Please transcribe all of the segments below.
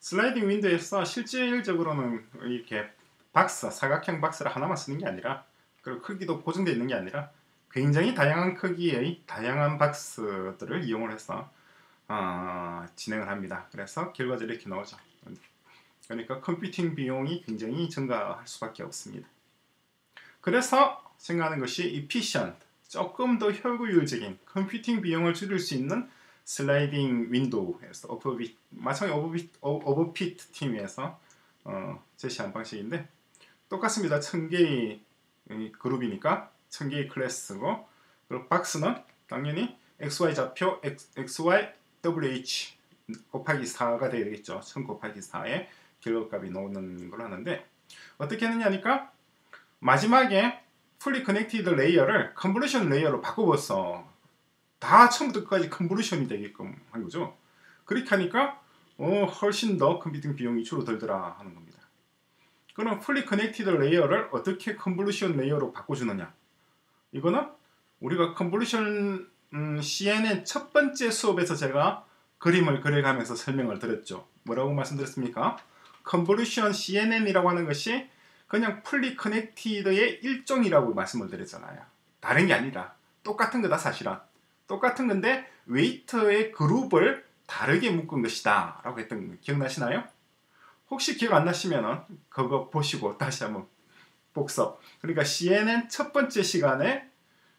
슬라이딩 윈도에서 실질적으로는 이렇게 박스, 사각형 박스를 하나만 쓰는 게 아니라, 그리고 크기도 고정되어 있는 게 아니라 굉장히 다양한 크기의 다양한 박스들을 이용을 해서 진행을 합니다. 그래서 결과적으로 이렇게 나오죠. 그러니까 컴퓨팅 비용이 굉장히 증가할 수밖에 없습니다. 그래서 생각하는 것이 efficient, 조금 더 효율적인 컴퓨팅 비용을 줄일 수 있는 슬라이딩 윈도우에서 마찬가지 오버핏 팀에서 제시한 방식인데, 똑같습니다. 1000개의 그룹이니까 1000개의 클래스고, 그리고 박스는 당연히 XY 좌표 XY WH 곱하기 4가 되겠죠. 1000 곱하기 4의 결과값이 나오는 걸 하는데, 어떻게 했느냐니까 마지막에 풀리 커넥티드 레이어를 컨볼루션 레이어로 바꿔버렸어. 다 처음부터 끝까지 컨볼루션이 되게끔 한 거죠. 그렇게 하니까 훨씬 더 컴퓨팅 비용이 줄어들더라 하는 겁니다. 그럼 풀리 커넥티드 레이어를 어떻게 컨볼루션 레이어로 바꿔주느냐? 이거는 우리가 컨볼루션 CNN 첫 번째 수업에서 제가 그림을 그려가면서 설명을 드렸죠. 뭐라고 말씀드렸습니까? 컨볼루션 CNN이라고 하는 것이 그냥 풀리 커넥티드의 일종이라고 말씀을 드렸잖아요. 다른 게 아니라 똑같은 거다. 사실은 똑같은 건데 웨이터의 그룹을 다르게 묶은 것이다 라고 했던 거 기억나시나요? 혹시 기억 안 나시면은 그거 보시고 다시 한번 복습. 그러니까 CNN 첫 번째 시간에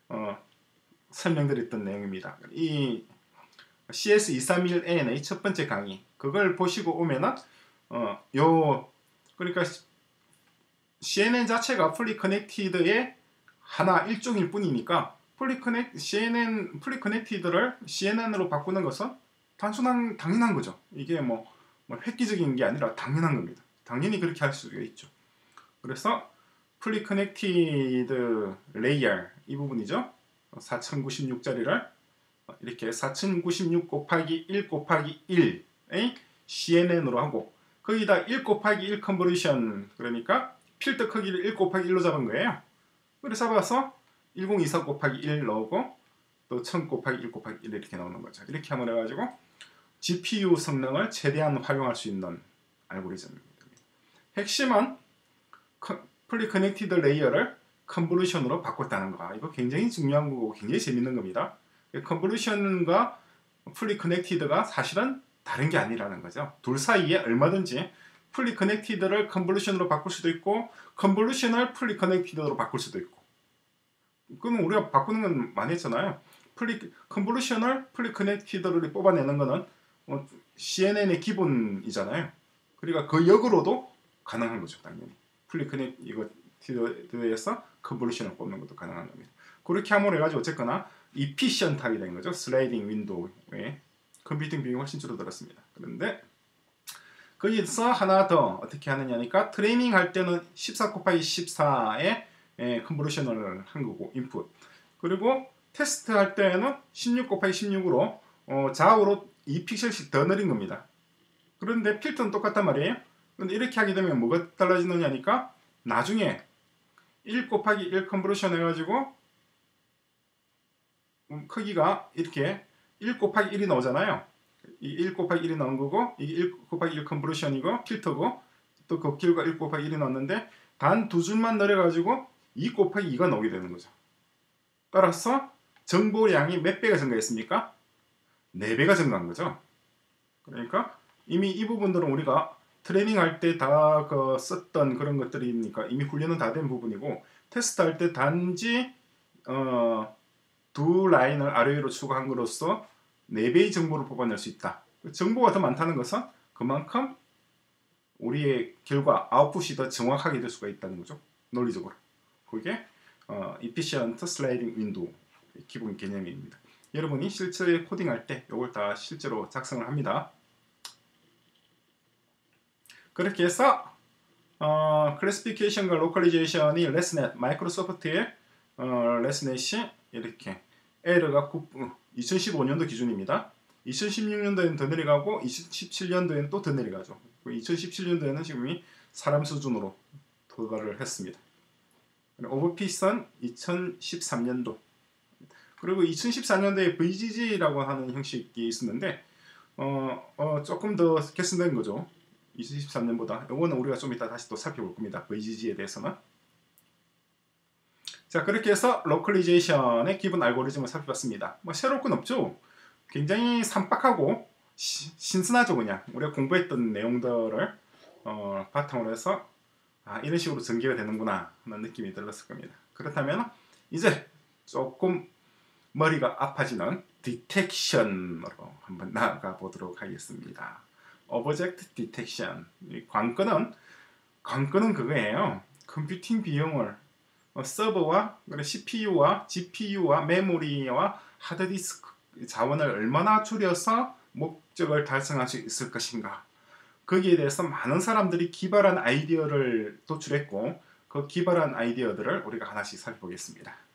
설명드렸던 내용입니다. 이 CS231N의 첫 번째 강의, 그걸 보시고 오면은 그러니까 CNN 자체가 풀리 커넥티드의 하나 일종일 뿐이니까 풀리 커넥티드를 CNN으로 바꾸는 것은 당연한 거죠. 이게 뭐 획기적인 게 아니라 당연한 겁니다. 당연히 그렇게 할 수가 있죠. 그래서 풀리 커넥티드 레이어 이 부분이죠. 4096짜리를 이렇게 4096 곱하기 1 곱하기 1의 CNN으로 하고, 거기다 1 곱하기 1 컨버루션, 그러니까 필터 크기를 1 곱하기 1로 잡은 거예요. 그래서 잡아서 1024 곱하기 1 넣고 또 1000 곱하기 1 곱하기 1 이렇게 나오는 거죠. 이렇게 하면 해가지고 GPU 성능을 최대한 활용할 수 있는 알고리즘입니다. 핵심은 풀리 커넥티드 레이어를 컨볼루션으로 바꿨다는 거. 이거 굉장히 중요한 거고 굉장히 재밌는 겁니다. 컨볼루션과 풀리 커넥티드가 사실은 다른 게 아니라는 거죠. 둘 사이에 얼마든지 풀리 커넥티드를 컨볼루션으로 바꿀 수도 있고 컨볼루션을 풀리 커넥티드로 바꿀 수도 있고. 그럼 우리가 바꾸는 건 많이 했잖아요. 컨볼루션을 풀리 커넥티드를 뽑아내는 거는 CNN의 기본이잖아요. 그러니까 그 역으로도 가능한 거죠. 당연히 풀리 커넥티드에서 컨볼루션을 뽑는 것도 가능한 겁니다. 그렇게 함으로 해가지고 어쨌거나 이피션트하게 된 거죠. 슬라이딩 윈도우에 컴퓨팅 비용이 훨씬 줄어들었습니다. 그런데 거기서 하나 더 어떻게 하느냐니까 트레이닝 할 때는 14 곱하기 14의 컨볼루션을 한 거고 인풋, 그리고 테스트 할 때는 16 곱하기 16으로 좌우로 2픽셀씩 더 느린 겁니다. 그런데 필터는 똑같단 말이에요. 그런데 이렇게 하게 되면 뭐가 달라지느냐니까 나중에 1 곱하기 1 컨볼루션 해가지고 크기가 이렇게 1 곱하기 1이 나오잖아요. 이 1 곱하기 1이 나온 거고 이게 1 곱하기 1 컨볼루션이고 필터고 또 그 결과 1 곱하기 1이 나왔는데 단 두 줄만 내려가지고 2 곱하기 2가 나오게 되는 거죠. 따라서 정보량이 몇 배가 증가했습니까? 4배가 증가한 거죠. 그러니까 이미 이 부분들은 우리가 트레이닝 할 때 다 썼던 그런 것들이니까 이미 훈련은 다 된 부분이고, 테스트 할 때 단지 두 라인을 아래 위로 추가한 것으로써 4배의 정보를 뽑아낼 수 있다. 정보가 더 많다는 것은 그만큼 우리의 결과, 아웃풋이 더 정확하게 될 수가 있다는 거죠. 논리적으로. 그게 efficient sliding window 기본 개념입니다. 여러분이 실제 코딩할 때 이걸 다 실제로 작성을 합니다. 그렇게 해서 클래시피케이션과 로컬리제이션이 레스넷, 마이크로소프트의 레스넷이 이렇게 에러가 2015년도 기준입니다. 2016년도에는 더 내려가고 2017년도에는 또 더 내려가죠. 2017년도에는 지금 사람 수준으로 도달을 했습니다. 오버핏은 2013년도. 그리고 2014년도에 VGG라고 하는 형식이 있었는데 조금 더 개선된 거죠. 2023년보다. 요거는 우리가 좀 이따 다시 또 살펴볼 겁니다. VGG에 대해서는. 자, 그렇게 해서 로컬리제이션의 기본 알고리즘을 살펴봤습니다. 뭐 새로울 건 없죠. 굉장히 산박하고 신선하죠. 그냥 우리가 공부했던 내용들을 바탕으로 해서 이런 식으로 전개가 되는구나 하는 느낌이 들었을 겁니다. 그렇다면 이제 조금 머리가 아파지는 디텍션으로 한번 나아가 보도록 하겠습니다. 오브젝트 디텍션. 관건은 그거예요. 컴퓨팅 비용을 서버와 CPU와 GPU와 메모리와 하드디스크 자원을 얼마나 줄여서 목적을 달성할 수 있을 것인가. 거기에 대해서 많은 사람들이 기발한 아이디어를 도출했고 그 기발한 아이디어들을 우리가 하나씩 살펴보겠습니다.